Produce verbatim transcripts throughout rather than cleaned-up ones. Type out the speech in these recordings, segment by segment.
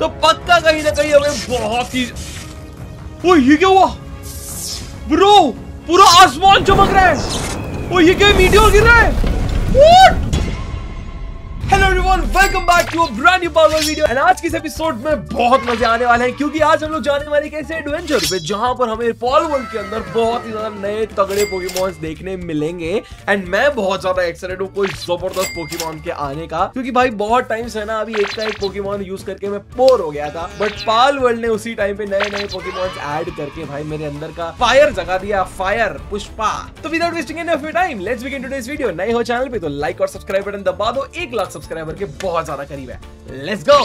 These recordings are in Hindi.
तो पक्का कहीं ना कहीं हमें बहुत ही। ओ ये क्या हुआ ब्रो, पूरा आसमान चमक रहा है। ओ ये क्या मीटियोर गिर रहा है। What? Hello everyone, welcome back to a brand new power video. And आज के इस एपिसोड में बहुत मजे आने वाले हैं क्योंकि आज हम लोग जाने वाले एक ऐसे एडवेंचर पे जहां पर हमें पॉल वर्ल्ड के अंदर बहुत ही ज्यादा नए तगड़े पोकेमॉन्स देखने मिलेंगे। एंड मैं बहुत ज्यादा एक्साइटेड हूं कोई जबरदस्त पोकेमॉन के आने का, क्योंकि भाई बहुत टाइम से ना अभी एक का एक पोकेमॉन यूज करके मैं बोर हो गया था। बट पॉल वर्ल्ड ने उसी टाइम पे नए नए पोकेमॉन्स ऐड करके भाई मेरे अंदर का फायर जगा दिया, फायर पुष्पा। तो without wasting any of your time, let's begin today's video. नए हो चैनल पे तो लाइक और सब्सक्राइब बटन दबा दो, एक लाख सब्सक्राइबर के बहुत ज्यादा करीब है। Let's go.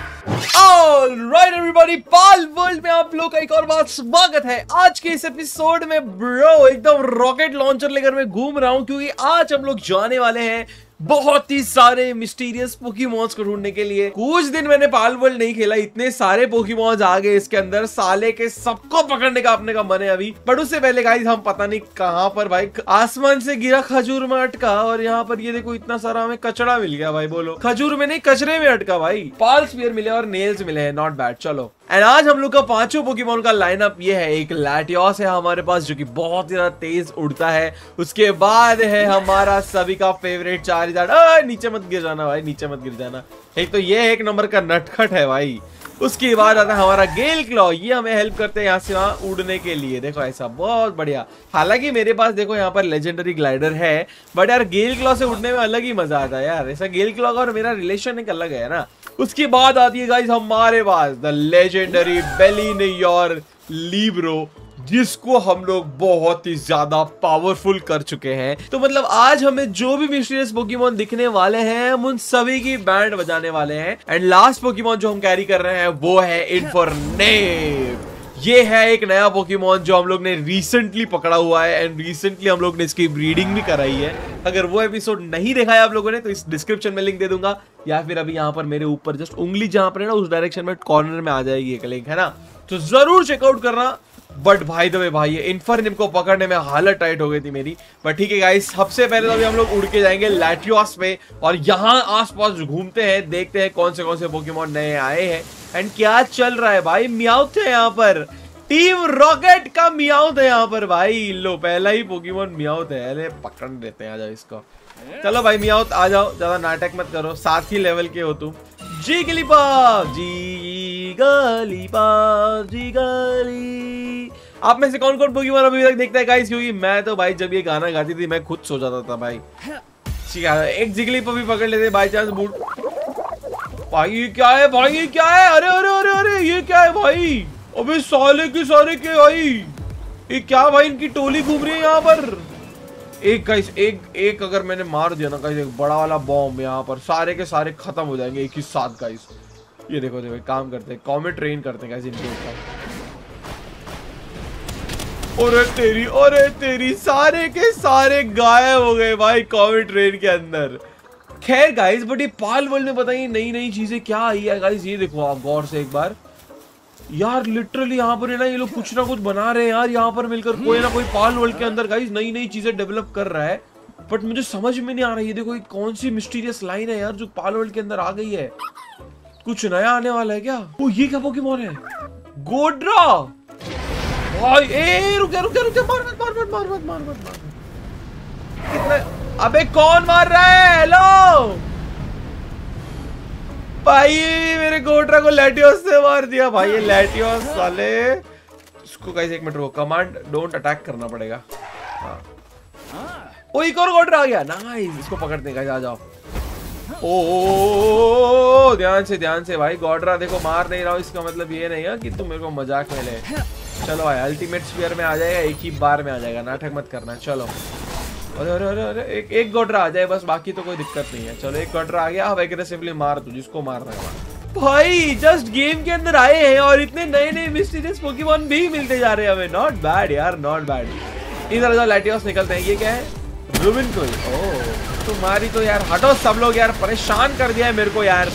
Alright everybody, Palworld में आप लोग का एक और बार स्वागत है। आज के इस एपिसोड में ब्रो एकदम रॉकेट लॉन्चर लेकर मैं घूम रहा हूं क्योंकि आज हम लोग जाने वाले हैं बहुत ही सारे मिस्टीरियस पोकेमॉन्स को ढूंढने के लिए। कुछ दिन मैंने पॉल वर्ल्ड नहीं खेला, इतने सारे पोकेमॉन्स आ गए इसके अंदर, साले के सबको पकड़ने का अपने का मन है अभी। बट उससे पहले गाइस हम पता नहीं कहां पर भाई आसमान से गिरा खजूर में अटका, और यहाँ पर ये देखो इतना सारा हमें कचड़ा मिल गया भाई। बोलो खजूर में नहीं, कचरे में अटका भाई। पॉल स्फीयर मिले और नेल्स मिले हैं, नॉट बैड। चलो, एंड आज हम लोग का पांचों पोकेमॉन का लाइनअप ये है। एक लैटियोस है हमारे पास जो कि बहुत ही ज्यादा तेज उड़ता है। उसके बाद है हमारा सभी का फेवरेट चारिज़ार्ड। नीचे मत गिर जाना भाई, नीचे मत गिर जाना। एक तो ये एक नंबर का नटखट है भाई। उसके बाद आता है हमारा गेल क्लॉ, ये हमें हेल्प करते हैं यहाँ से वहां उड़ने के लिए। देखो ऐसा बहुत बढ़िया। हालांकि मेरे पास देखो यहाँ पर लेजेंडरी ग्लाइडर है, बट यार गेल क्लॉ से उड़ने में अलग ही मजा आता है यार। ऐसा गेल क्लॉ का और मेरा रिलेशन एक अलग है ना। उसके बाद आती है गाइस हमारे पास द लेजेंडरी बेलिनयोर लीब्रो, जिसको हम लोग बहुत ही ज्यादा पावरफुल कर चुके हैं। तो मतलब आज हमें जो भी मिस्टीरियस पोकेमॉन दिखने वाले हैं हम उन सभी की बैंड बजाने वाले हैं। एंड लास्ट पोकेमॉन जो हम कैरी कर रहे हैं वो है इन्फर्नेप। ये है एक नया पोकेमॉन जो हम लोग ने रिसेंटली पकड़ा हुआ है, एंड रिसेंटली हम लोग ने इसकी ब्रीडिंग भी कराई है। अगर वो एपिसोड नहीं देखा है आप लोगों ने तो इस डिस्क्रिप्शन में लिंक दे दूंगा, या फिर अभी यहाँ पर मेरे ऊपर जस्ट उंगली जहां पर है ना उस डायरेक्शन में कॉर्नर में आ जाएगी एक लिंक, है ना, तो जरूर चेकआउट करना। बट भाई दबे भाई ये इन्फर्नेप को पकड़ने में हालत टाइट हो गई थी मेरी। बट ठीक है गाइस, सबसे पहले तो अभी हम लोग उड़ के जाएंगे लैटियोस पे और यहाँ आसपास घूमते हैं, देखते हैं कौन से कौन से पोकेमॉन नए आए हैं एंड क्या चल रहा है। भाई मियाउथ है यहाँ पर, टीम रॉकेट का मियाउथ है यहाँ पर भाई। लो पहला ही पोकेमॉन मियाउथ है। अरे पकड़ लेते हैं, आ जाओ इसको। चलो भाई मियाउथ आ जाओ, ज्यादा नाटक मत करो, साथ ही लेवल के हो तुम। जिगलीपॉफ, जिगलीपॉफ, जिगली। आप में से कौन कौन पोकेमॉन अभी तक देखता है गाइस? क्योंकि मैं तो भाई जब ये गाना गाती थी मैं खुद सो जाता था भाई। ठीक है, एक जिगलीपॉफ भी पकड़ लेते बाय चांस बूट। भाई ये क्या है भाई, ये क्या है? अरे अरे अरे अरे ये क्या है भाई? अबे साले के सारे के भाई, ये क्या भाई, इनकी टोली घूम रही है यहाँ पर। एक गाइस एक एक अगर मैंने मार दिया ना गाइस, एक बड़ा वाला बॉम्ब, यहाँ पर सारे के सारे खत्म हो जाएंगे एक ही साथ गाइस। ये देखो देखो काम करते हैं, कॉमेट ट्रेन करते हैं गाइस इनके ऊपर। अरे तेरी अरे तेरी सारे के सारे गायब हो गए भाई कॉमेट ट्रेन के अंदर। खैर गाइस, बट ये पॉल वर्ल्ड में बताइए नई नई चीजें क्या आई है गाइस। ये देखो आप गौर से एक बार यार, लिटरली यहाँ पर है ना ये लोग कुछ ना कुछ बना रहे हैं यार। यहाँ पर मिलकर कोई ना कोई पॉल वर्ल्ड के अंदर गाइस नई नई चीजें डेवलप कर रहा है, बट मुझे समझ में नहीं आ रही है। देखो कौन सी मिस्टीरियस लाइन है यार जो पॉल वर्ल्ड के अंदर आ गई है। कुछ नया आने वाला है क्या? ओ ये क्या पोकेमॉन है? गोड्रा भाई। ए रुके रुके रुके, मार मत मार मत मार मत मार मत मार। कितना? अबे कौन मार रहा है? हेलो भाई, मेरे गोड्रा को लैटियोस से मार दिया भाई। ये लैटियोस साले, इसको गाइस एक मिनट रुको, कमांड डोंट अटैक करना पड़ेगा। हाँ, ओ एक और गोड्रा आ गया, नाइस। इसको पकड़ते हैं गाइस, आ जाओ। ओ ध्यान से ध्यान से भाई, गोड्रा देखो मार नहीं रहा हूं, इसका मतलब ये नहीं है कि तुम मेरे को मजाक में ले। चलो भाई अल्टीमेट स्फीयर में आ जाएगा, एक ही बार में आ जाएगा, नाटक मत करना। चलो अरे अरे अरे अरे एक एक गोड्रा आ जाए बस, बाकी तो कोई दिक्कत नहीं है। चलो एक गोड्रा आ गया, अब एग्रेसिवली मार तू जिसको मारना है। भाई जस्ट गेम के अंदर आए हैं और इतने नए नए मिस्टीरियस पोकेमॉन भी मिलते जा रहे हैं हमें। नॉट बैड यार, नॉट बैड। इधर उधर लैटियोस निकलते हैं। ये क्या है? रूबिनकुल। ओह तुम्हारी तो यार, हटो सब लोग यार, परेशान कर दिया है मेरे को यार।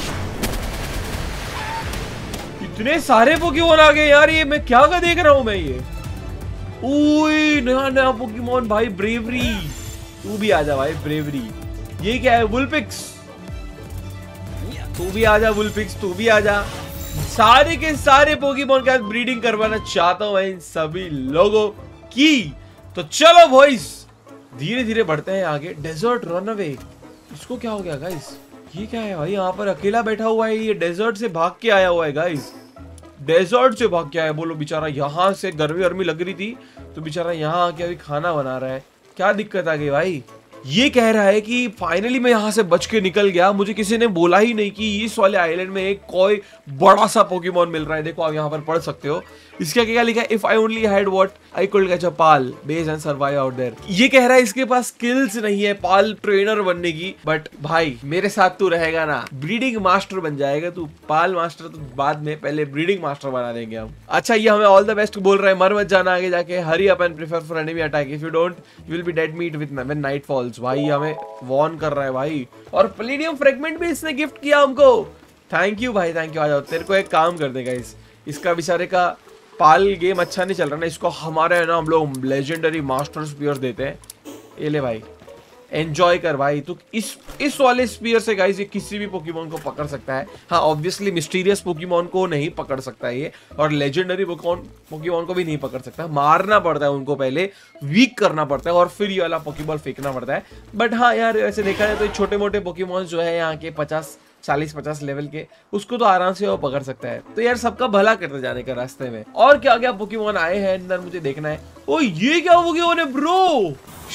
इतने सारे पोकेमॉन आ गए यार, ये मैं क्या देख रहा हूँ मैं ये। ओए नया नया पोकेमॉन भाई, ब्रेवरी। तू भी आ जा भाई, ब्रेवरी। ये क्या है? वुल्पिक्स। तू भी आजा वुल्फिक्स, तू भी आजा। सारे के सारे पोकेमॉन के साथ ब्रीडिंग करवाना चाहता हूँ इन सभी लोगों की। तो चलो बॉयज धीरे धीरे बढ़ते हैं आगे। डेजर्ट रनअवे, इसको क्या हो गया गाइस? ये क्या है भाई? यहाँ पर अकेला बैठा हुआ है, ये डेजर्ट से भाग के आया हुआ है गाइस। डेजर्ट से भाग के आया, बोलो बेचारा। यहाँ से गर्मी गर्मी लग रही थी तो बेचारा यहाँ आके अभी खाना बना रहा है। क्या दिक्कत आ गई भाई? ये कह रहा है कि फाइनली मैं यहाँ से बच के निकल गया, मुझे किसी ने बोला ही नहीं कि इस वाले आइलैंड में एक कोई बड़ा सा पोकेमॉन मिल रहा है। देखो आप यहाँ पर पढ़ सकते हो, इसके क्या लिखा है? If I only had what I could catch a pal base and survive out there. ये कह रहा है इसके पास स्किल्स नहीं है पाल ट्रेनर बनने की, बट भाई मेरे साथ तू रहेगा ना, ब्रीडिंग मास्टर बन जाएगा तू। पाल मास्टर तो बाद में, पहले ब्रीडिंग मास्टर बना देंगे हम। अच्छा ये हमें ऑल द बेस्ट बोल रहा है, मर मत जाना आगे जाके, hurry up and prefer for enemy attack, if you don't you will be dead meat with when night falls. भाई हमें वॉर्न कर रहा है भाई। और प्लेटिनियम फ्रेगमेंट भी इसने गिफ्ट किया हमको। थैंक यू भाई, थैंक यू। आ जाओ, तेरे को एक काम कर देगा इस इसका बेचारे का पाल गेम अच्छा नहीं चल रहा ना, इसको हमारे है ना हम लोग लेजेंडरी मास्टर स्पीयर देते हैं। ये ले भाई, एंजॉय कर भाई तू। इस इस वाले स्पीयर से गाइस ये किसी भी पोकेमॉन को पकड़ सकता है। हाँ ऑब्वियसली मिस्टीरियस पोकेमॉन को नहीं पकड़ सकता है ये, और लेजेंडरी पोकेमॉन पोकेमॉन को भी नहीं पकड़ सकता। मारना पड़ता है उनको, पहले वीक करना पड़ता है और फिर ये वाला पोकेबॉल फेंकना पड़ता है। बट हाँ यार ऐसे देखा जाए तो छोटे मोटे पोकेमॉन जो है यहाँ के पचास चालीस पचास लेवल के, उसको तो आराम से वो पकड़ सकता है। तो यार सबका भला करते जाने का रास्ते में। और क्या क्या पोकेमॉन आए हैं अंदर मुझे देखना है। ओ ये क्या पोकेमॉन है ब्रो?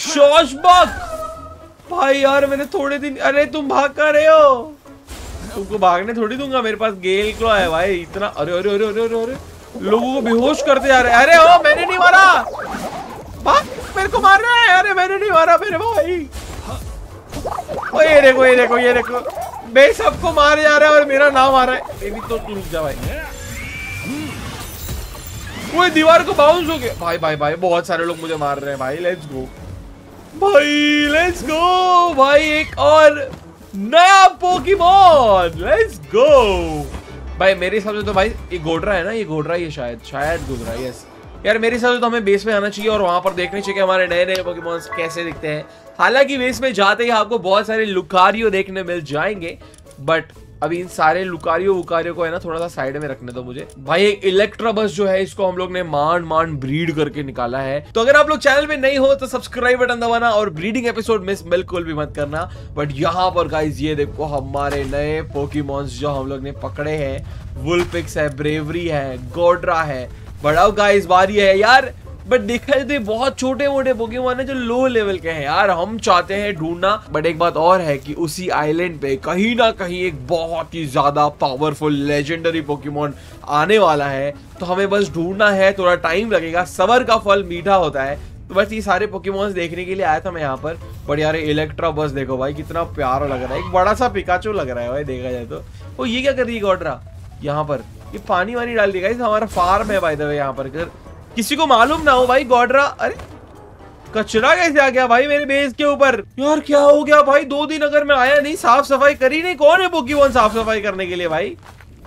शॉशबक भाई यार मैंने थोड़े दिन, अरे तुम भाग कर रहे हो? तुमको भागने थोड़ी दूंगा, मेरे पास गेल क्लॉ है भाई इतना। अरे अरे अरे अरे अरे अरे लोगों को बेहोश करते जा रहे हैं। अरे ओ मैंने नहीं मारा, भाग, मेरे को मार रहा है। अरे मैंने नहीं मारा मेरे भाई। ओ ये देखो ये देखो ये देखो, मैं सबको मार जा रहा है और मेरा नाम आ रहा है। ये भी तो तू रुक जा भाई। वो दीवार को बाउंस हो गया भाई। भाई भाई बहुत सारे लोग मुझे मार रहे हैं भाई। लेट्स गो भाई, लेट्स गो भाई, एक और नया पोकेमॉन। लेट्स गो भाई। मेरे हिसाब से तो भाई ये गोड्रा है ना, ये गोड्रा ये शायद शायद गोड्रा। यस यार मेरे हिसाब से तो हमें बेस में आना चाहिए और वहां पर देखने चाहिए हमारे नए नए पोकेमॉन्स कैसे दिखते हैं। हालांकि बेस में जाते ही आपको बहुत सारे लुकारियो देखने मिल जाएंगे, बट अभी इन सारे लुकारियो वुकारियो को है ना थोड़ा सा साइड में रखने दो मुझे। भाई एक इलेक्ट्राबस जो है इसको हम लोग ने मान मान ब्रीड करके निकाला है। तो अगर आप लोग चैनल पे नहीं हो तो सब्सक्राइब बटन दबाना और ब्रीडिंग एपिसोड मिस बिल्कुल भी मत करना। बट यहाँ पर गाइस ये देखो हमारे नए पोकेमॉन्स जो हम लोग ने पकड़े हैं। वुल्फिक्स है, ब्रेवरी है, गोड्रा है। बढ़ाओ गाइस बारी है यार। बट देखा जाए तो बहुत छोटे मोटे पोकेमॉन है जो लो लेवल के हैं यार। हम चाहते हैं ढूंढना, बट एक बात और है कि उसी आइलैंड पे कहीं ना कहीं एक बहुत ही ज्यादा पावरफुल लेजेंडरी पोकेमॉन आने वाला है। तो हमें बस ढूंढना है, थोड़ा टाइम लगेगा, सबर का फल मीठा होता है। तो बस ये सारे पोकेमॉन्स देखने के लिए आया था मैं यहाँ पर। बट यार इलेक्ट्रा बस देखो भाई कितना प्यारा लग रहा है, एक बड़ा सा पिकाचू लग रहा है भाई देखा जाए तो। ओ ये क्या कर रही है गोड्रा? यहाँ पर ये पानी वानी डाल देगा। हमारा फार्म है बाय द वे यहाँ पर, अगर किसी को मालूम ना हो भाई। गोड्रा अरे कचरा कैसे आ गया भाई मेरे बेस के ऊपर? यार क्या हो गया भाई? दो दिन अगर मैं आया नहीं, साफ सफाई करी नहीं, कौन है पोकेमॉन साफ सफाई करने के लिए भाई?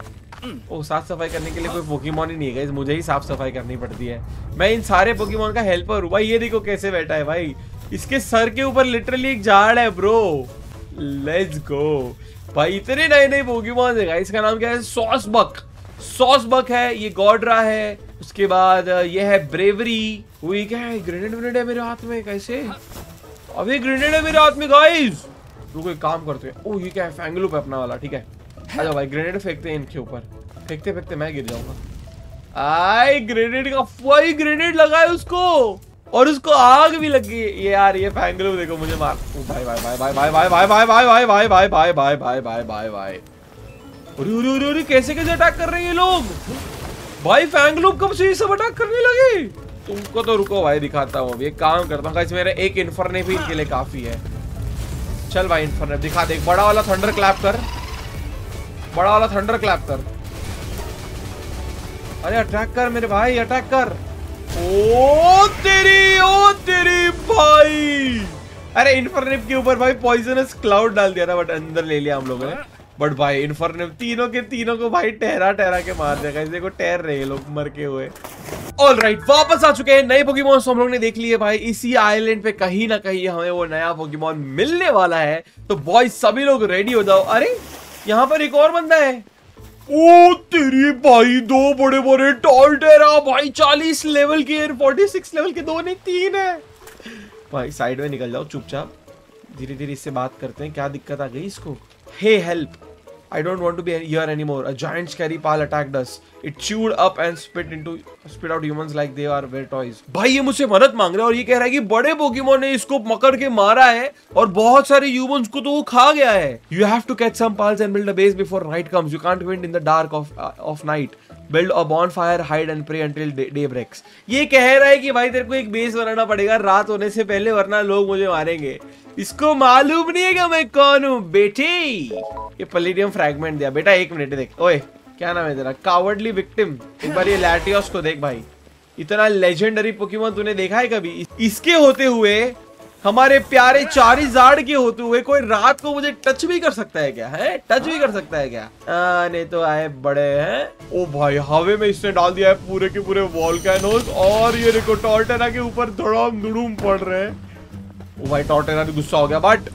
ओ साफ सफाई करने के लिए कोई पोकेमॉन ही नहीं है, मुझे ही साफ सफाई करनी पड़ती है। मैं इन सारे पोकेमॉन का हेल्पर हूँ भाई। ये देखो कैसे बैठा है भाई, इसके सर के ऊपर लिटरली एक झाड़ है ब्रो। लेट्स गो भाई, इतने नए नए पोकेमॉन है। इसका नाम क्या है? सॉसबक। सॉसबक है, ये गोड्रा है, उसके बाद ये है ब्रेवरी। वो क्या है? ग्रेनेड ग्रेनेड है मेरे हाथ में, कैसे? अभी ग्रेनेड है मेरे हाथ में गाइस। रुको एक काम करते हैं। ओ ये क्या है? फैंगलूप है अपना वाला, ठीक है। हेलो भाई ग्रेनेड फेंकते हैं इनके ऊपर। फेंकते फेंकते मैं गिर जाऊंगा। आई ग्रेनेड का वही ग्रेनेड लगा है उसको, और उसको आग भी लग गई। ये यार ये फैंगलूप देखो मुझे मार। भाई भाई भाई भाई भाई भाई भाई भाई भाई भाई भाई भाई भाई भाई भाई भाई भाई भाई अरे अरे अरे कैसे कैसे अटैक कर रहे हैं ये लोग भाई? फैंगलूप कब से ये सब अटैक करने लगे? तुमको तो रुको भाई दिखाता हूँ। एक काम करता हूँ गाइस, मेरा एक इन्फर्नेप भी इनके लिए काफी है। चल भाई इन्फर्नेप दिखा दे। बड़ा वाला थंडर क्लैप कर, बड़ा वाला थंडर क्लैप कर। अरे अटैक कर मेरे भाई, अटैक कर। ओ तेरी ओ तेरी भाई। अरे इन्फर्नेप के ऊपर भाई पॉइजनस क्लाउड डाल दिया था, बट अंदर ले लिया हम लोगों ने। बट भाई इन्फर्नेप तीनों के तीनों को भाई टहरा टहरा के मार देगा। इसे को टहर रहे लोग मर के हुए। ऑलराइट वापस आ चुके हैं। नए पोकेमॉन हम लोग ने देख लिए भाई। इसी आइलैंड पे कहीं ना कहीं हमें वो नया पोकेमॉन मिलने वाला है। तो बॉयज सभी लोग रेडी हो जाओ। अरे यहाँ पर एक और बंदा है। ओ तेरी भाई, दो बड़े बड़े टॉल्टेरा भाई, चालीस लेवल के, छियालीस लेवल के, दो नहीं तीन है भाई। साइड में निकल जाओ चुपचाप, धीरे धीरे इससे बात करते हैं। क्या दिक्कत आ गई इसको? Hey help, I don't want to be here anymore. A giant scary pal attacked us. It chewed up and spit into spit out humans like they are were toys. भाई ये मुझसे मदद मांग रहा है और ये कह रहा है कि बड़े पोकेमोन ने इसको पकड़ के मारा है और बहुत सारे ह्यूमंस को तो वो खा गया है। You have to catch some pals and build a base before night comes. You can't win in the dark of uh, of night. Build a bonfire, hide and pray until day, day breaks. ये कह रहा है कि भाई तेरे को एक बेस बनाना पड़ेगा रात होने से पहले, वरना लोग मुझे मारेंगे। इसको मालूम नहीं है कि मैं कौन हूँ बेटे। ये पलेडियम फ्रैगमेंट दिया बेटा, एक मिनट देख। ओए क्या नाम है तेरा? Cowardly victim. एक बार ये लैटियोस को देख भाई, इतना लेजेंडरी पोकेमोन तूने देखा है कभी? इसके होते हुए, हमारे प्यारे चारिज़ार्ड के होते हुए कोई रात को मुझे टच भी कर सकता है क्या? है टच भी कर सकता है क्या? आने तो आए बड़े हैं। ओ भाई हवे में इसने डाल दिया है पूरे के पूरे वोल्केनोस और ये देखो टॉर्टेरा के ऊपर धड़ाम धुड़ूम पड़ रहे हैं। ओ भाई टॉर्टेरा भी गुस्सा हो गया, but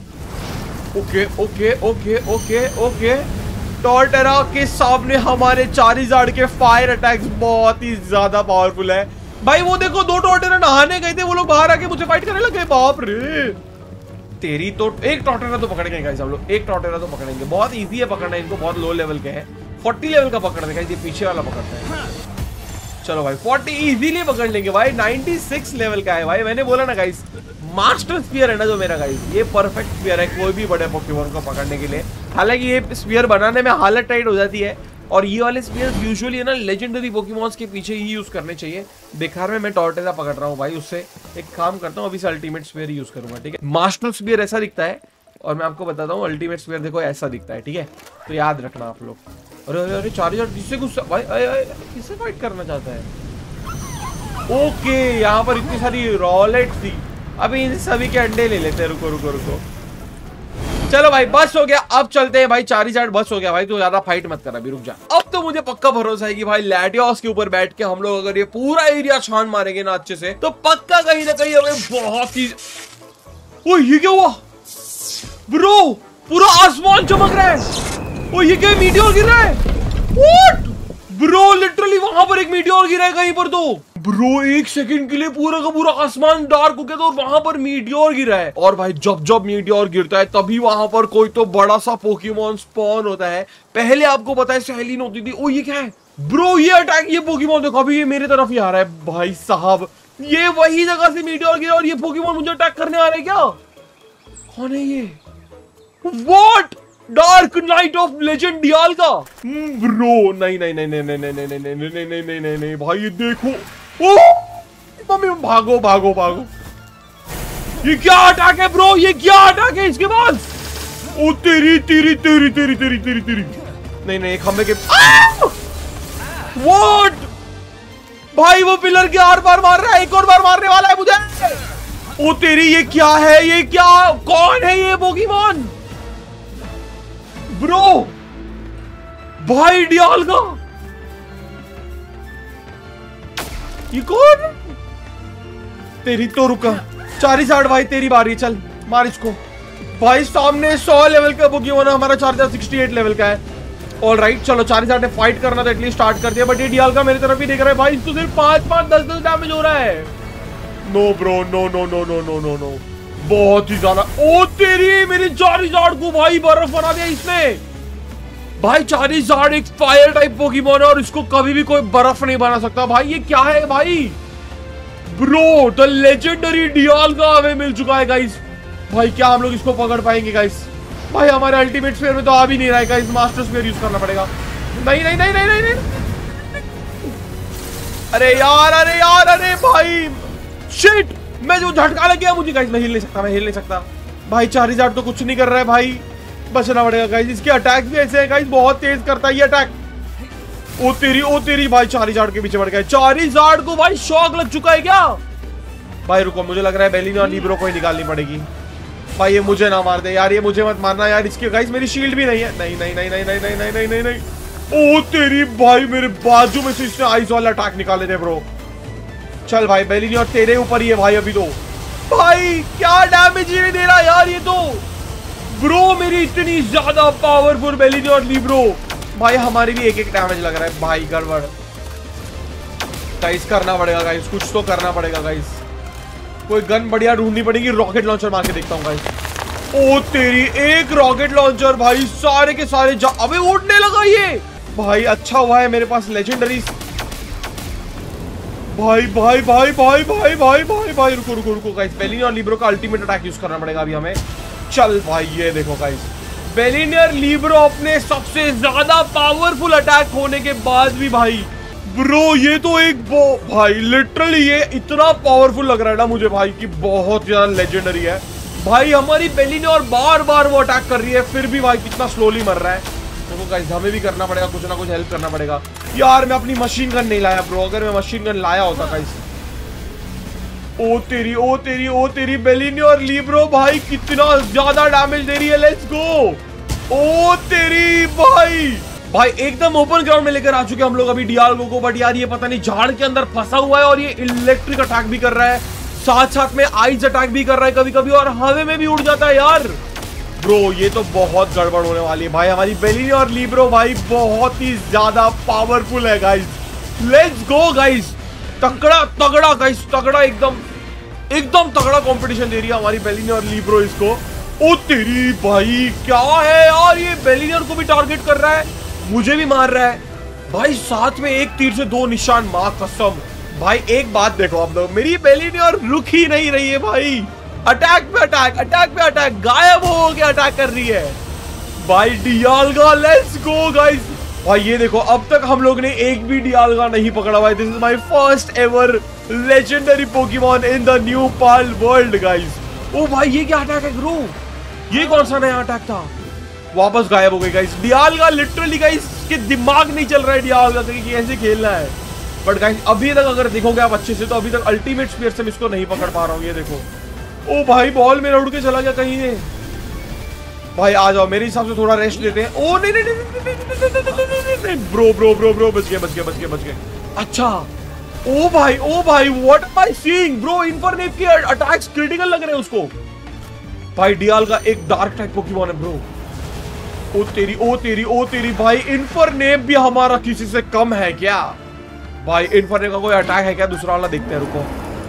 okay okay okay okay okay Torterra के सामने हमारे चारिज़ार्ड के फायर अटैक्स बहुत ही ज्यादा पावरफुल है भाई। वो देखो दो टॉर्टेरा नहाने गए थे, वो लोग बाहर आके मुझे फाइट करने लगे। बाप रे, तेरी तो एक टॉर्टेरा तो पकड़ेंगे गाइस हम लोग, एक टॉर्टेरा तो पकड़ेंगे। बहुत इजी है पकड़ना इनको, बहुत लो लेवल के हैं। चालीस लेवल का पकड़ते हैं गाइस, ये पीछे वाला पकड़ते हैं। चलो भाई चालीस इजीली पकड़ लेंगे भाई। छियानवे लेवल का है भाई। मैंने बोला ना गाइस, मास्टर स्पीयर है ना जो मेरा गाइस, ये परफेक्ट स्पीयर है कोई भी बड़े पोकेमोन को पकड़ने के लिए। हालांकि ये स्पीयर बनाने में हालत टाइट हो जाती है और ये वाले स्पीयर्स यूजुअली है ना लेजेंडरी पोकेमॉन्स के पीछे ही यूज करने चाहिए। बेकार में मैं टॉर्टेरा पकड़ रहा हूँ भाई, उससे एक काम करता हूँ, अभी से अल्टीमेट स्पीयर यूज करूंगा। ठीक है, मास्टर स्पीयर ऐसा दिखता है और मैं आपको बताता हूँ अल्टीमेट स्पीयर देखो ऐसा दिखता है। ठीक है, तो याद रखना आप लोग। अरे अरे अरे चारिज़ार्ड किससे गुस्सा भाई, किससे फाइट करना चाहता है? ओके यहाँ पर इतनी सारी रॉलेट थी, अभी इन सभी के अंडे ले लेते हैं। रुको रुको रुको, चलो भाई बस हो गया, अब चलते हैं भाई। चारिज़ार्ड बस हो गया भाई, तो ज्यादा फाइट मत कर, अभी रुक जा। अब तो मुझे पक्का भरोसा है कि भाई लैटियोस के ऊपर बैठ के हम लोग अगर ये पूरा एरिया छान मारेंगे ना अच्छे से, तो पक्का कहीं ना कहीं हमें बहुत ही। ओ ये क्या हुआ ब्रो? पूरा आसमान चमक रहा है। ओ ये क्या मीटियोर गिर रहा है? व्हाट ब्रो, लिटरली वहां पर एक मीटियोर गिरा है कहीं पर। तो ब्रो एक सेकंड के लिए पूरा का पूरा आसमान डार्क हो गया था और वहां पर मीटियोर गिरा है। और भाई जब जब मीटियोर गिरता है तभी वहां पर कोई तो बड़ा सा पोकेमॉन स्पॉन होता है। पहले आपको पता है सैलीन होती थी। ओ ये क्या है ब्रो? ये अटैक, ये पोकेमॉन देखो अभी ये मेरे तरफ ही आ रहा है भाई साहब। ये वही जगह से मीटियोर गिरा और ये पोकेमॉन मुझे अटैक करने आ रहे हैं क्या? कौन है ये? What? Dark knight of legend Dialga bro. नहीं नहीं नहीं नहीं नहीं नहीं नहीं नहीं नहीं नहीं नहीं नहीं नहीं नहीं भाई, ये देखो। ओ मम्मी भागो भागो भागो, ये क्या अटैक है ब्रो? ये क्या अटैक है इसके पास? ओ तेरी तेरी तेरी तेरी तेरी तेरी तेरी नहीं नहीं, खंबे के व्हाट भाई, वो पिलर के आर पार मार रहा है, एक और बार मारने वाला है मुझे। ओ तेरी, ये क्या है? ये क्या, कौन है ये पोकेमॉन ब्रो? भाई डियाल्गा, ये कौन? तेरी तो रुका। चारिज़ार्ड भाई तेरी बारी, चल मार इसको भाई। सामने सौ लेवल का पोकेमॉन है, हमारा चारिज़ार्ड अड़सठ लेवल का है। ऑल राइट चलो, चारिज़ार्ड ने फाइट करना तो एटलीस्ट स्टार्ट कर दिया, बट ये डियाल्गा मेरी तरफ ही देख रहा है भाई। इसको सिर्फ पांच पांच दस दस डैमेज हो रहा है। No bro, no no no no no no no, बहुत ही ज्यादा। ओ तेरी, मेरे चारिज़ार्ड को भाई बर्फ बना दिया इसने भाई। चारिज़ार्ड एक फायर टाइप पोकेमॉन है और इसको कभी भी कोई बर्फ नहीं बना सकता भाई। ये क्या है भाई ब्रो? द लेजेंडरी डियाल्गा हमें मिल चुका है गाइस। भाई क्या हम लोग इसको पकड़ पाएंगे गाइस? भाई हमारे अल्टीमेट स्फीयर में तो आ भी नहीं रहा है गाइस, मास्टर स्फीयर यूज करना पड़ेगा। नहीं नहीं नहीं नहीं नहीं, नहीं। अरे यार अरे यार अरे भाई शिट, मैं जो झटका लग गया मुझे गाइस। मैं हिल नहीं सकता, मैं हिल नहीं सकता भाई। चारिज़ार्ड तो कुछ नहीं कर रहा है भाई, बचना पड़ेगा गाइस। इसके अटैक भी ऐसे हैं गाइस, बहुत तेज करता है ये अटैक। ओ तेरी ओ तेरी भाई, चारिज़ार्ड के पीछे बढ़ गया। चारिज़ार्ड को भाई शॉक लग चुका है क्या? भाई रुको, मुझे लग रहा है बेलिनो और लीब्रो को ही निकालनी पड़ेगी भाई। ये मुझे ना मार दे यार, ये मुझे मत मारना यार। इसके गाइस मेरी शील्ड भी नहीं है। नहीं नहीं नहीं नहीं नहीं नहीं नहीं नहीं नहीं नहीं। ओ तेरी भाई, मेरे बाजू में से इसने आइस वाला अटैक निकाले थे ब्रो। चल भाई बेलिनो और तेरे ऊपर ही है भाई अभी तो। भाई क्या डैमेज ये दे रहा है यार ये तो ब्रो मेरी इतनी ज्यादा पावरफुल बेलिनियर लिब्रो। भाई हमारे भी एक एक डैमेज लग रहा है भाई, गड़बड़। गाइस करना पड़ेगा गाइस, कुछ तो करना पड़ेगा गाइस। कोई गन बढ़िया ढूंढनी पड़ेगी। रॉकेट लॉन्चर मार के देखता हूँ गाइस। ओ तेरी, एक रॉकेट लॉन्चर भाई, सारे के सारे जा अबे उड़ने लगा ये भाई। अच्छा हुआ है मेरे पास लेजेंडरी। भाई भाई भाई भाई भाई भाई भाई भाई रुको रुको रुको गाइस। बेलिनियर लिब्रो का अल्टीमेट अटैक यूज करना पड़ेगा अभी हमें। चल भाई ये देखो गाइस, बेलिनियर लिब्रो अपने सबसे ज्यादा पावरफुल अटैक होने के बाद भी भाई, ब्रो ये तो एक भाई लिटरली ये इतना पावरफुल लग रहा है ना मुझे भाई कि बहुत ज्यादा लेजेंडरी है भाई। हमारी बेलिनियर बार बार वो अटैक कर रही है, फिर भी भाई कितना स्लोली मर रहा है। देखो गाइस हमें भी करना पड़ेगा, कुछ ना कुछ हेल्प करना पड़ेगा। यार मैं अपनी मशीन गन नहीं लाया ब्रो, अगर मैं मशीन गन लाया होता गाइस। ओ तेरी ओ तेरी ओ तेरी बेलिनियर लिब्रो भाई कितना ज्यादा डैमेज दे रही है। Let's go. ओ तेरी भाई भाई एकदम ओपन ग्राउंड में लेकर आ चुके हम लोग अभी डियाल्गो को। बट यार ये पता नहीं झाड़ के अंदर फंसा हुआ है और ये इलेक्ट्रिक अटैक भी कर रहा है, साथ साथ में आइस अटैक भी कर रहा है कभी कभी, और हवा में भी उड़ जाता है यार। ब्रो ये तो बहुत गड़बड़ होने वाली है भाई। हमारी बेलिनियर लिब्रो भाई बहुत ही ज्यादा पावरफुल है गाइस। Let's go guys. तगड़ा तगड़ा गाइस, तगड़ा एकदम एकदम तगड़ा कंपटीशन दे रही है हमारी बेलिनियर लिब्रो इसको। ओ तेरी भाई क्या है यार, ये बेलिनियर को भी टारगेट कर रहा है, मुझे भी मार रहा है भाई। साथ में एक तीर से दो निशान, मां कसम भाई। एक बात देखो आप लोग, मेरी बेलिनियर रुक ही नहीं रही है भाई। अटैक पे अटैक, अटैक पे अटैक, गायब हो गया अटैक कर रही है भाई डियाल्गा। Let's go guys. भाई ये देखो अब तक हम लोग ने एक भी डियाल्गा नहीं पकड़ा भाई। This is my first ever legendary Pokemon in the new Palworld guys. ओ भाई ये क्या अटैक है ब्रो, ये कौन सा नया अटैक था। वापस गायब हो गई गाइस डियाल्गा। लिटरली गाइस के दिमाग नहीं चल रहा है डियाल्गा का कि कैसे खेलना है। बट गाइस अभी तक अगर देखोगे आप अच्छे से तो अभी तक अल्टीमेट स्पीयर से इसको नहीं पकड़ पा रहा हूँ। ये देखो ओ भाई बॉल मेरा उड़ के चला गया कहीं है भाई। आ जाओ, मेरे हिसाब से थोड़ा रेस्ट लेते हैं। ओ नहीं नहीं नहीं ब्रो ब्रो ब्रो ब्रो बच गए बच गए बच गए बच गए। अच्छा ओ भाई ओ भाई what am I seeing bro, Infernape के अटैक्स क्रिटिकल लग रहे हैं उसको भाई। डियाल्गा एक डार्क टाइप पोकेमॉन है ब्रो। ओ तेरी ओ तेरी ओ तेरी भाई, इन्फरनेप भी हमारा किसी से कम है क्या भाई। इन्फरनेप का कोई अटैक है क्या दूसरा वाला, देखते हैं रुको।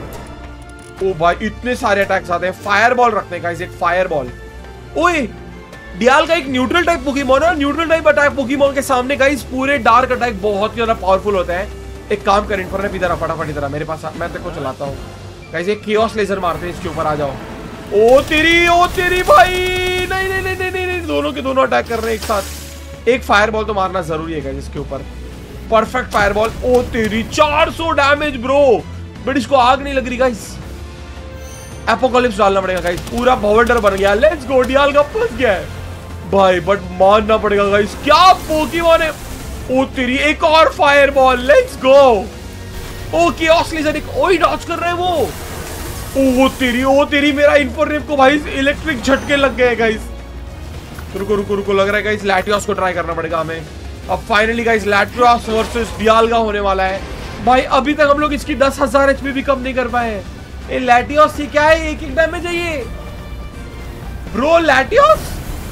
ओ भाई इतने सारे अटैक्स आते हैं। फायर बॉल रखने का, एक फायर बॉल। ओए डियाल्गा एक न्यूट्रल टाइप पोकेमॉन है, न्यूट्रल टाइप अटैक पोकेमॉन के सामने गाइस पूरे डार्क अटैक बहुत ही ज्यादा पावरफुल होते हैं। एक काम कर इन्फरनेप इधर आ फटाफट, इधर आ मेरे पास, मैं तेरे को चलाता हूँ गाइस। एक कियोस लेजर मारते हैं इसके ऊपर, आ जाओ। ओ तेरी ओ तेरी भाई, नहीं नहीं नहीं नहीं नहीं, दोनों के दोनों अटैक कर रहे हैं एक साथ। एक फायर बॉल तो मारना जरूरी है गाइस इसके ऊपर, परफेक्ट फायर बॉल। ओ तेरी चार सौ डैमेज ब्रो, बट इसको आग नहीं लग रही गाइस। एपोकलिप्स डालना पड़ेगा गाइस, पूरा भवंडर बन गया। लेट्स गो, डियाल्गा फंस गया है भाई, बट मानना पड़ेगा गाइस, क्या पोकेमॉन है। ओ तेरी एक और फायर बॉल, लेट्स गो। ओ कियोस लेजर, एक ओई डॉच कर रहे हैं वो। ओ तेरी ओ तेरी, मेरा इन्फरनेप को भाई इलेक्ट्रिक झटके लग गए गाइस। रुको रुको रुको, लग रहा है गाइस लैटियोस को ट्राई करना पड़ेगा हमें। अब finally guys Latios versus Dialga होने वाला है भाई। अभी तक हम लोग इसकी दस हजार एचपी भी कम नहीं कर पाए। ये लैटियोस से क्या है, एक एक डैमेज है ये ब्रो लैटियोस।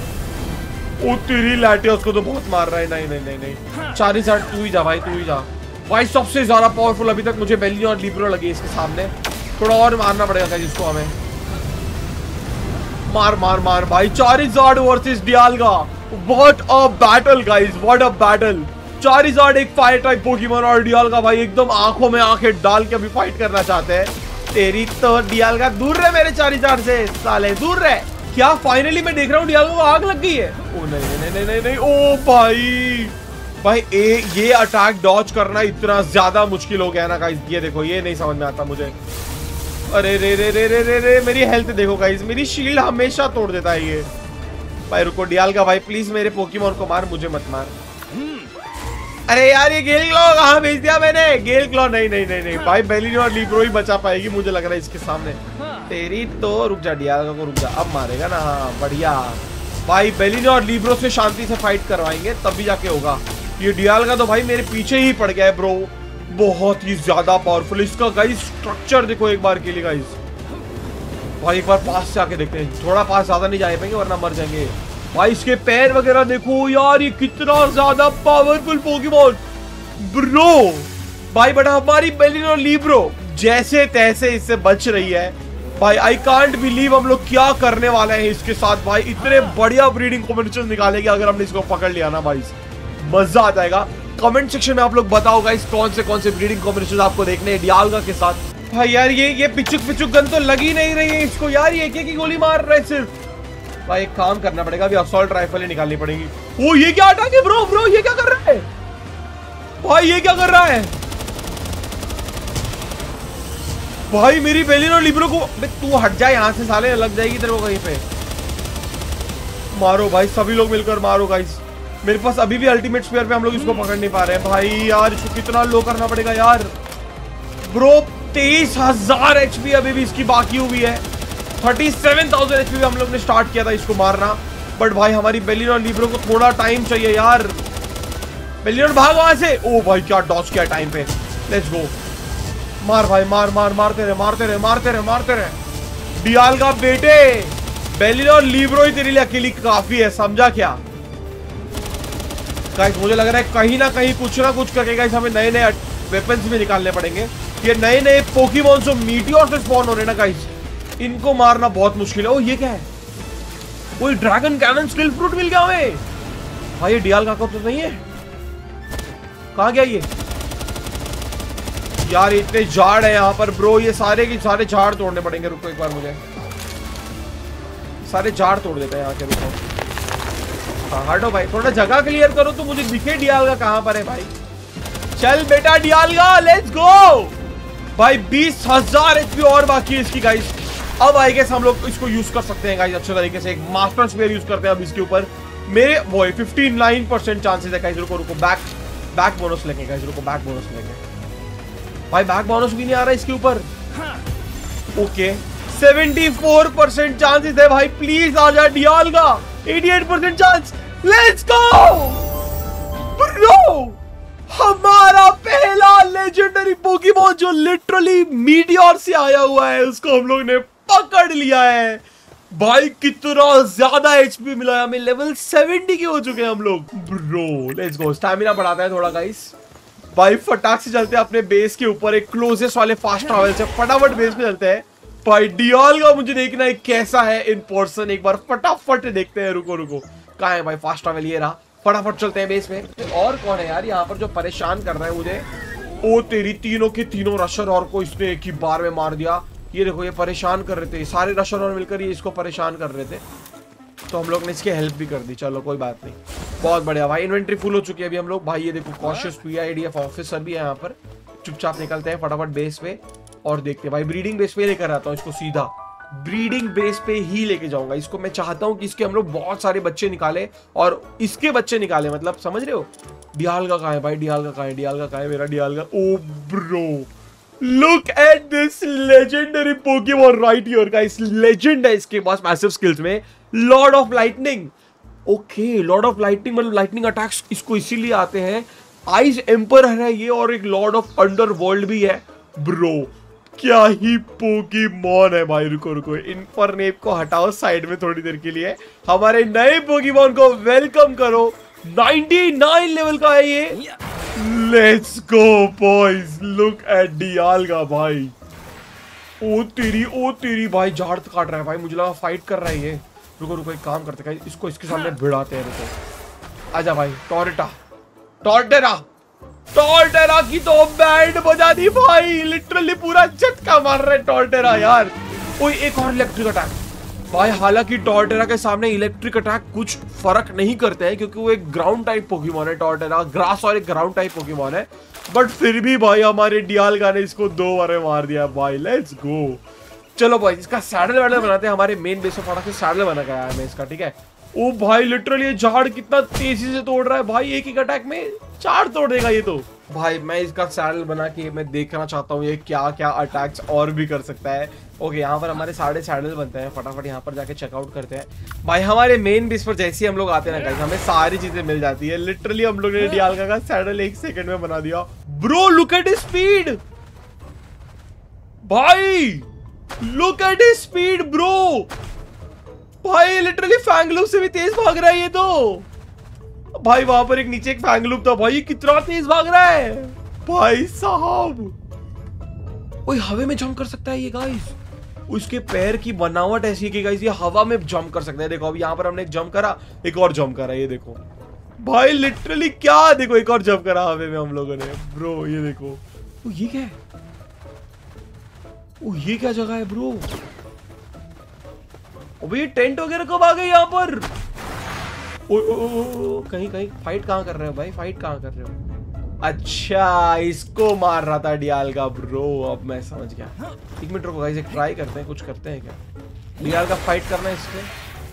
ओ तेरी लैटियोस को तो बहुत मार रहा है। नहीं नहीं नहीं नहीं, चालीस हजार तू ही जा भाई, तू ही जा भाई। सबसे ज्यादा पावरफुल अभी तक मुझे बेलिनियर और लिब्रो लगी इसके सामने। थोड़ा और मारना पड़ेगा जिसको हमें। मार मार मार भाई, Charizard versus Dialga. What a battle guys, what a battle. Charizard एक फायर टाइप पोकेमॉन और डियाल्गा भाई एकदम आंखों में आंखें डाल के अभी फाइट करना चाहते हैं। तेरी तो डियाल्गा दूर रहे मेरे चारिज़ार्ड से, साले दूर रहे। क्या फाइनली मैं देख रहा हूँ डियाल्गा को आग लग गई है। ओ नहीं नहीं नहीं नहीं नहीं, ओ भाई भाई ए, ये अटैक डॉज करना इतना ज्यादा मुश्किल हो गया ना गाइस। ये देखो, ये नहीं समझ में आता मुझे। अरे रे रे रे रे रे रे, मेरी हेल्थ देखो गाइस, मेरी शील्ड हमेशा तोड़ देता है ये भाई। रुको डियाल्गा भाई, प्लीज मेरे पोकेमॉन को मार, मुझे मत मार। अरे यार ये गेल क्लॉ कहाँ भेज दिया मैंने। गेल क्लॉ नहीं नहीं नहीं नहीं भाई, बेलिनियर और लिब्रो ही बचा पाएगी मुझे लग रहा है इसके सामने। तेरी तो रुक जा डियाल्गा को, रुक जा, अब मारेगा ना। हाँ बढ़िया भाई, बेलिनियर और लिब्रो से शांति से फाइट करवाएंगे तभी जाके होगा। ये डियाल्गा तो भाई मेरे पीछे ही पड़ गया है ब्रो, बहुत ही ज्यादा पावरफुल। इसका गाइस स्ट्रक्चर देखो एक बार के लिए गाइस भाई एक बार पास से आके देखते हैं, थोड़ा पास ज्यादा नहीं जा पाएंगे वरना मर जाएंगे। भाई इसके पैर वगैरह देखो यार, ये कितना ज्यादा पावरफुल पोकेमॉन ब्रो। भाई बट हमारी बेलिनो लिब्रो जैसे तैसे इससे बच रही है भाई। आई कांट बिलीव हम लोग क्या करने वाले हैं इसके साथ भाई। इतने बढ़िया ब्रीडिंग कॉम्बिनेशन निकालेंगे अगर हमने इसको पकड़ लिया ना भाई, मजा आ जाएगा। कमेंट सेक्शन में आप लोग बताओ गाइस कौन से कौन से ब्रीडिंग कॉम्बिनेशन आपको देखने हैं डियाल्गा के साथ। भाई यार ये ये पिचुक पिचुक गन तो लगी नहीं रही है इसको यार, ये एक एक गोली मार रहा है सिर्फ। भाई एक काम करना पड़ेगा, अभी असॉल्ट राइफल ही निकालनी पड़ेगी। ओ ये क्या अटैक है ब्रो, ब्रो ये क्या कर रहा है भाई, ये क्या कर रहा है भाई। मेरी बेलिनो लिब्रो को, तू हट जा यहाँ से साले, लग जाएगी तेरे को कहीं पे। मारो भाई सभी लोग मिलकर मारो गाइस। मेरे पास अभी भी अल्टीमेट स्पेयर पे हम लोग इसको पकड़ नहीं पा रहे हैं भाई। यार इसको कितना लो करना पड़ेगा यार ब्रो। तेईस हजार एचपी अभी भी इसकी बाकी हुई है। थर्टी सेवन थाउजेंड एचपी हम लोग ने स्टार्ट किया था इसको मारना, बट भाई हमारी बेलिनो लिब्रो को थोड़ा टाइम चाहिए यार। बेलिनो भाग वहां से। ओ भाई क्या डॉज किया टाइम पे। लेट्स गो, मार भाई मार मार मारते रहे मारते रहे मारते रहे मारते रहे। डियाल्गा बेटे, बेलिनो लिब्रो ही तेरे लिए अकेली काफी है, समझा क्या गाइस। मुझे लग रहा है कहीं ना कहीं कुछ ना कुछ करके गाइस हमें नए नए वेपन्स भी निकालने पड़ेंगे। ये नए नए पोकेमॉन जो मीटियोर से स्पॉन हो रहे हैं ना गाइस, इनको मारना बहुत मुश्किल है। ओ ये क्या है, कोई ड्रैगन कैनन स्किल फ्रूट मिल गया हमें भाई। ये डियाल्गा का तो नहीं है, कहां गया ये यार। इतने झाड़ है यहाँ पर ब्रो, ये सारे के सारे झाड़ तोड़ने पड़ेंगे। रुको एक बार, मुझे सारे झाड़ तोड़ देते हैं यहाँ के। रुको हाँ हटो भाई, थोड़ा जगह क्लियर करो तो मुझे दिखे डियाल्गा कहाँ पर है भाई। चल बेटा डियाल्गा लेट्स गो भाई। बीस हजार एचपी और बाकी है इसकी गाइस। अब आई गेस हम लोग इसको यूज कर सकते हैं गाइस अच्छे तरीके से। एक मास्टर स्पेयर यूज करते हैं अब इसके ऊपर। मेरे वो फिफ्टी नाइन परसेंट चांसेस है गाइस। रुको रुको बैक बैक बोनस लेंगे गाइस, रुको बैक बोनस लेंगे भाई। बैक बोनस भी नहीं आ रहा इसके ऊपर। Okay seventy four percent chances है भाई, प्लीज आ जा डियाल्गा। अठासी percent chance, let's go bro. हमारा पहला लेजेंडरी पोकेमॉन जो लिटरली मीटियोर से आया हुआ है, उसको हम लोग ने पकड़ लिया है भाई। कितना ज्यादा एचपी मिला है हमें, लेवल सेवेंटी के हो चुके हैं हम लोग ब्रो। लेट्स गो, स्टैमिना बढ़ाता है थोड़ा गाइस। भाई फटाक से चलते हैं अपने बेस के ऊपर, एक क्लोजेस्ट वाले फास्ट ट्रैवल से फटाफट बेस पे चलते हैं भाई। डियाल्गा मुझे देखना है कैसा है इन पर्सन, एक बार फटाफट देखते हैं। रुको रुको कहाँ है भाई फास्ट ट्रैवल, ये रहा। फटाफट चलते हैं बेस में। और कौन है यार यहाँ पर जो परेशान कर रहा है मुझे। ओ तेरी, तीनों के तीनों रशर और को इसने एक ही बार में मार दिया। ये देखो ये परेशान कर रहे थे, सारे रशर और मिलकर ये इसको परेशान कर रहे थे, तो हम लोग ने इसकी हेल्प भी कर दी। चलो कोई बात नहीं, बहुत बढ़िया भाई। इन्वेंट्री फुल हो चुकी है अभी हम लोग भाई। ये देखो कॉशियस पीआईडीएफ ऑफिसर भी है यहाँ पर। चुपचाप निकलते हैं फटाफट बेस पे और देखते हैं भाई। ब्रीडिंग बेस पे लेकर आता हूँ इसको, सीधा ब्रीडिंग बेस पे ही लेके जाऊंगा इसको। मैं चाहता हूँ कि इसके हम लोग बहुत सारे बच्चे निकाले और इसके बच्चे निकाले, मतलब समझ रहे हो। डियाल्गा कहाँ है भाई, डियाल्गा कहाँ है, डियाल्गा कहाँ है मेरा डियाल्गा। ओ bro look at this legendary Pokemon right here guys. Legend है इसके पास मैसिव स्किल्स में, lord of lightning. Okay lord of lightning मतलब लाइटनिंग अटैक्स इसको इसीलिए आते हैं। आइस एम्पर है ये, और एक लॉर्ड ऑफ अंडर वर्ल्ड भी है ब्रो। क्या ही पोकेमॉन है भाई। रुको रुको इनफरनेप को हटाओ साइड में थोड़ी देर के लिए। हमारे नए पोकेमॉन को वेलकम करो। निन्यानवे लेवल का है ये। Let's go boys, look at Dialga भाई। ओ तेरी ओ तेरी भाई, झाड़ काट रहा है भाई, मुझे लगा फाइट कर रहा है ये। रुको रुको एक काम करते हैं, इसको इसके सामने भिड़ाते हैं। रुको आजा भाई। टॉर्टा टॉर्टेरा टॉर्टेरा की तो बैंड बजा दी भाई, लिटरली पूरा झटका मार रहा है टॉर्टेरा यार। कोई एक और इलेक्ट्रिक अटैक भाई। हालांकि टॉर्टेरा के सामने इलेक्ट्रिक अटैक कुछ फर्क नहीं करते हैं क्योंकि वो एक ग्राउंड टाइप पोकेमॉन है। टॉर्टेरा ग्रास और एक ग्राउंड टाइप पोकेमॉन है, बट फिर भी भाई हमारे डियाल्गा ने इसको दो बार मार दिया भाई। Let's go. चलो भाई इसका सैडल वैडल बनाते हैं। हमारे मेन बेस में फटाफट सैडल बना गया है मैं इसका, ठीक है। ओ भाई लिटरली ये झाड़ कितना तेजी से तोड़ रहा है भाई, एक एक अटैक में चार तोड़ देगा ये तो भाई। मैं इसका सैडल बना के मैं देखना चाहता हूँ ये क्या क्या अटैक्स और भी कर सकता है। ओके यहाँ पर हमारे साढ़े सैडल बनते हैं, फटाफट यहाँ पर जाके चेकआउट करते हैं भाई। हमारे मेन बेस पर जैसे ही हम लोग आते हैं ना गाइस, हमें सारी चीजें मिल जाती है। लिटरली हम लोग ने डियाल्गा का सैडल एक सेकंड में बना दिया bro. Look at his speed भाई, look at his speed bro. भाई लिटरली फैंगलूप से भी तेज भाग रहा है ये तो। भाई वहां पर एक नीचे एक फैंगलूप था भाई, कितना तेज भाग रहा है भाई साहब। ओए हवा में जंप कर सकता है ये गाइस। उसके पैर की बनावट ऐसी है कि गाइस ये हवा में जंप कर सकता है। देखो अभी यहाँ पर हमने एक जंप करा, एक और जंप करा, ये देखो भाई लिटरली क्या, देखो एक और जंप करा हवा में हम लोगों ने ब्रो। ये देखो ओ ये क्या है, ओ ये क्या जगह है ब्रो। अबे ये टेंट वगैरह कब आ गए यहाँ पर। ओ, ओ, ओ, ओ, कहीं कहीं फाइट कहाँ कर रहे हो भाई, फाइट कहाँ कर रहे हो। अच्छा इसको मार रहा था डियाल्गा ब्रो, अब मैं समझ गया। एक मिनट रुको गाइस, एक ट्राई करते हैं, कुछ करते हैं क्या। डियाल्गा फाइट करना है इसके।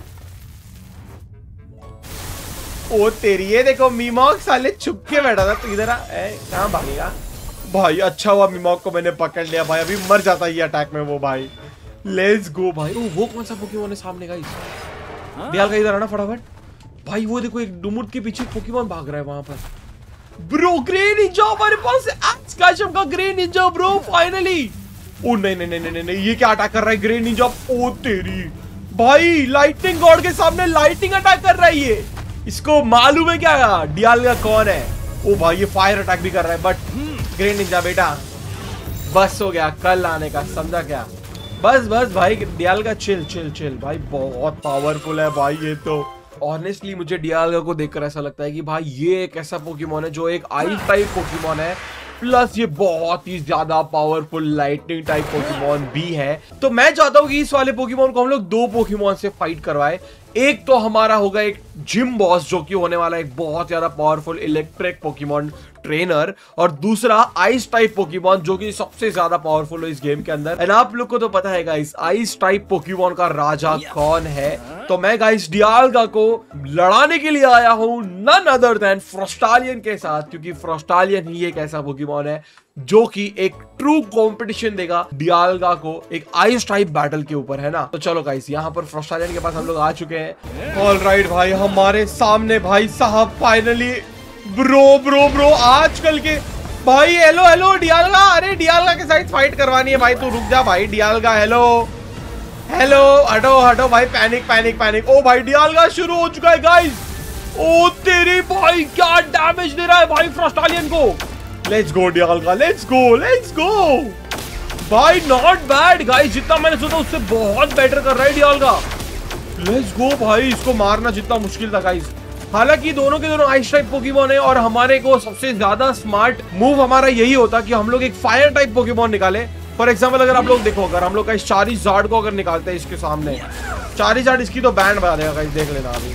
ओ तेरी, ये देखो मीमॉक साले छुप के बैठा था, तू इधर आ, कहाँ भागेगा भाई। अच्छा हुआ मीमॉक को मैंने पकड़ लिया भाई, अभी मर जाता ये अटैक में वो भाई। लेट्स गो भाई। ओ वो कौन सा पोकेमॉन है सामने गाइस। डियाल्गा इधर आना फटाफट भाई। वो देखो एक डुमुट के पीछे पोकेमॉन भाग रहा है वहां पर ब्रो। ग्रे निंजा हमारे पास है, आज का का ग्रे निंजा ब्रो फाइनली। ओ नहीं नहीं नहीं नहीं नहीं, ये क्या अटैक कर रहा है ग्रे निंजा। ओ तेरी भाई, लाइटनिंग गॉड के सामने लाइटनिंग अटैक कर रहा है ये। इसको मालूम है क्या डियाल्गा कौन है। ओ भाई ये फायर अटैक भी कर रहा है, बट ग्रे निंजा बेटा बस हो गया कल आने का, समझा क्या। बस बस भाई डियाल्गा चिल चिल चिल भाई, बहुत पावरफुल है भाई ये तो। ऑनेस्टली मुझे डियाल्गा को देखकर ऐसा लगता है कि भाई ये एक ऐसा पोकेमॉन है जो एक आइस टाइप पोकेमॉन है, प्लस ये बहुत ही ज्यादा पावरफुल लाइटनिंग टाइप पोकेमॉन भी है। तो मैं चाहता हूँ कि इस वाले पोकेमॉन को हम लोग दो पोकेमॉन से फाइट करवाए। एक तो हमारा होगा एक जिम बॉस जो कि होने वाला है एक बहुत ज्यादा पावरफुल इलेक्ट्रिक पोकेमॉन ट्रेनर, और दूसरा आइस टाइप पोकेमॉन जो कि सबसे ज्यादा पावरफुल है इस गेम के अंदर। एंड आप लोग को तो पता है गाइस आइस टाइप पोकेमॉन का राजा कौन है। तो मैं गाइस डियाल्गा को लड़ाने के लिए आया हूं नन अदर देन फ्रोस्टालियन के साथ, क्योंकि फ्रोस्टालियन ही एक ऐसा पोकेमॉन है जो कि एक ट्रू कंपटीशन देगा डियाल्गा को एक आइस टाइप बैटल के ऊपर, है ना। तो चलो गाइस यहाँ पर फ्रोस्टालियन के पास हम लोग आ चुके हैं। ऑलराइट भाई, हमारे सामने भाई साहब फाइनली ब्रो ब्रो ब्रो आजकल के भाई। हेलो हेलो डियाल्गा, अरे डियाल्गा के साथ फाइट करवानी है भाई, तू रुक जा भाई डियाल्गा। हेलो हेलो, हटो हटो भाई, पैनिक पैनिक पैनिक। ओ भाई डियाल्गा शुरू हो चुका है गाइस। ओ तेरी भाई क्या डैमेज दे रहा है भाई फ्रोस्टालियन को। Let's go Dialga, let's go let's go भाई। नॉट बैड गाइस, जितना मैंने सोचा उससे बहुत बेटर कर रहा है डियाल्गा। लेट्स गो भाई, इसको मारना जितना मुश्किल था गाइस। हालांकि दोनों के दोनों आइस टाइप पोकेमॉन है, और हमारे को सबसे ज्यादा स्मार्ट मूव हमारा यही होता कि हम लोग एक फायर टाइप पोकेमॉन निकाले। फॉर एग्जांपल अगर आप लोग देखो, अगर हम लोग का इस चारिज़ार्ड को अगर निकालते हैं इसके सामने, चारिज़ार्ड इसकी तो बैंड बजा देगा गाइस, देख लेना अभी।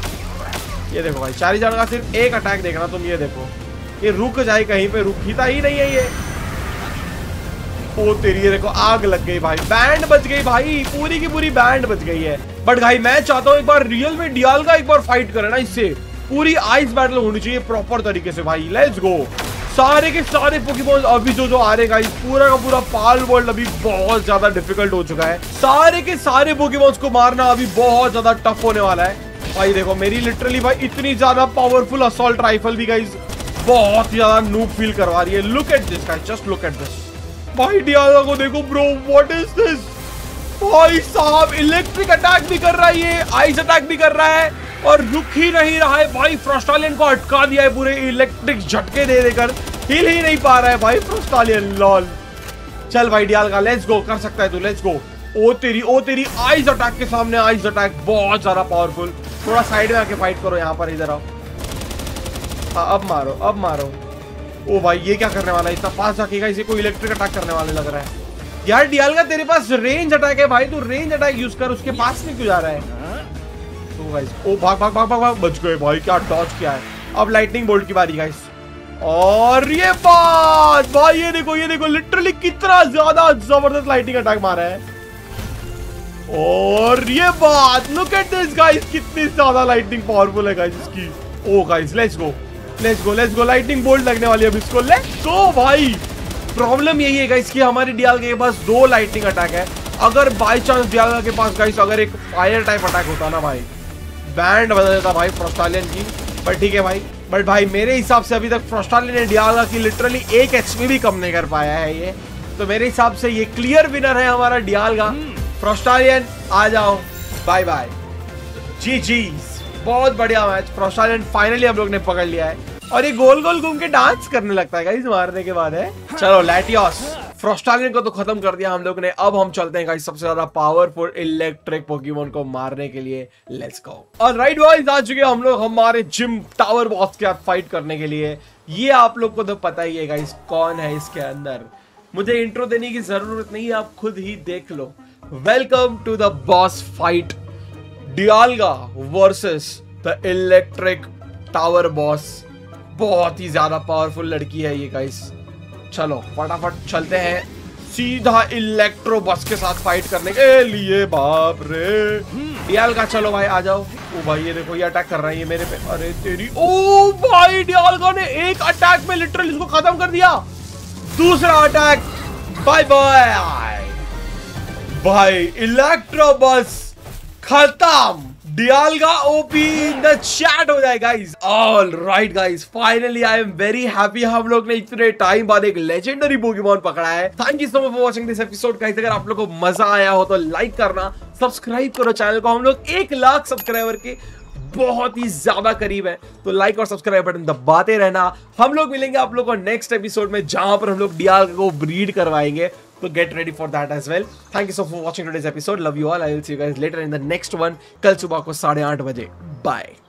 ये देखो भाई चारिज़ार्ड का सिर्फ एक अटैक देखना तुम, ये देखो ये रुक जाए कहीं पे, रुकता ही नहीं है ये। ओ तेरी, ये देखो आग लग गई भाई, बैंड बच गई भाई, पूरी की पूरी बैंड बच गई है। बट भाई मैं चाहता हूँ एक बार रियल में डियाल्गा एक बार फाइट करे ना इससे, पूरी आइस बैटल होनी चाहिए प्रॉपर तरीके से भाई। Let's go. सारे के सारे पोकेमॉन अभी जो जो आ रहे गाइस, पूरा का पूरा पाल वर्ल्ड अभी बहुत ज्यादा डिफिकल्ट हो चुका है। सारे के सारे पोकेमॉन्स को मारना अभी बहुत ज्यादा टफ होने वाला है भाई। देखो मेरी लिटरली भाई इतनी ज्यादा पावरफुल असॉल्ट राइफल भी गाइस बहुत ज्यादा नूब फील करवा रही है। Look at this guys, just look at this भाई। डियाल्गा को देखो ब्रो, व्हाट इज दिस भाई साहब। इलेक्ट्रिक अटैक भी कर रहा है ये, आइस अटैक भी कर रहा है, और रुक ही नहीं रहा है भाई। फ्रोस्टालियन को अटका दिया है पूरे इलेक्ट्रिक झटके दे देकर, हिल ही नहीं पा रहा है भाई फ्रोस्टालियन। लॉल, चल भाई डियाल्गा लेट्स गो, कर सकता है तू, लेट्स गो। ओ तेरी ओ तेरी, आइस अटैक के सामने आइस अटैक बहुत ज्यादा पावरफुल। थोड़ा साइड में आके फाइट करो, यहाँ पर इधर आओ। हाँ अब मारो, अब मारो। ओ भाई ये क्या करने वाला है, इतना पास जाकेगा, इसे कोई इलेक्ट्रिक अटैक करने वाले लग रहा है यार। डियाल्गा तेरे पास रेंज अटैक है भाई, तू रेंज अटैक यूज कर, उसके पास नहीं क्यों जा रहा है। तो गाइस ओ भाग भाग भाग भाग भाग, बच गए भाई, क्या डॉज किया है। अब लाइटनिंग बोल्ट की बारी गाइस, और ये बात भाई, ये देखो ये देखो लिटरली कितना ज्यादा जबरदस्त लाइटनिंग अटैक मारा है। और ये बात, लुक एट दिस गाइस, कितनी ज्यादा लाइटनिंग पावरफुल है गाइस इसकी। Oh guys let's go let's go let's go, lightning bolt लगने वाली है अब इसको, लेट्स गो भाई। प्रॉब्लम यही है गाइस कि हमारी डियाल्गा के पास दो लाइटनिंग अटैक है। अगर बाय चांस डियाल्गा के पास गाइस अगर एक फायर टाइप अटैक होता ना भाई, बैंड बदल देता भाई फ्रोस्टालियन की। पर ठीक है भाई, बट भाई मेरे हिसाब से अभी तक फ्रोस्टालियन ने डियाल्गा की लिटरली एक एचपी भी कम नहीं कर पाया है ये। तो मेरे हिसाब से ये क्लियर विनर है हमारा डियालगा। फ्रोस्टालियन आ जाओ, बाय बाय, जी जी। बहुत बढ़िया मैच, फ्रोस्टालियन फाइनली हम लोग ने पकड़ लिया है और ये गोल गोल घूम के डांस करने लगता है गाइस मारने के बाद है। चलो लैटियोस, फ्रोस्टालियन को तो खत्म कर दिया हम लोग ने। अब हम चलते हैं गाइस सबसे ज्यादा पावरफुल इलेक्ट्रिक पोकेमोन को मारने के लिए। Let's go. ऑलराइट बॉयज, आ चुके हम लोग हमारे जिम टावर बॉस के साथ फाइट करने के लिए। ये आप लोग को तो पता ही है गाइस कौन है इसके अंदर, मुझे इंट्रो देने की जरूरत नहीं है, आप खुद ही देख लो। Welcome to the boss fight, Dialga versus the electric tower boss. बहुत ही ज्यादा पावरफुल लड़की है ये गाइस। चलो फटाफट चलते हैं सीधा इलेक्ट्रो बस के साथ फाइट करने के लिए। बाप रे डियालगा, चलो भाई आ जाओ। ओ भाई ये देखो ये अटैक कर रहा है ये मेरे पे, अरे तेरी। ओ भाई डियालगा ने एक अटैक में लिटरली इसको खत्म कर दिया। दूसरा अटैक, बाय बाय भाई, इलेक्ट्रो बस खत्म। Dialga OP in the chat हो जाए guys. All right guys, finally I am very happy, हम लोग ने इतने टाइम बाद एक लेजेंडरी पोकेमॉन पकड़ा है। Thank you so much for watching this episode guys. अगर आप लोग को मजा आया हो तो लाइक करना, सब्सक्राइब करो चैनल को। हम लोग एक लाख सब्सक्राइबर के बहुत ही ज्यादा करीब है, तो लाइक और सब्सक्राइब बटन दबाते रहना। हम लोग मिलेंगे आप लोग को नेक्स्ट एपिसोड में जहां पर हम लोग डियालगा को ब्रीड करवाएंगे, तो get ready for that as well. Thank you so much for watching today's episode. Love you all. I will see you guys later in the next one. कल सुबह को साढ़े आठ बजे. Bye.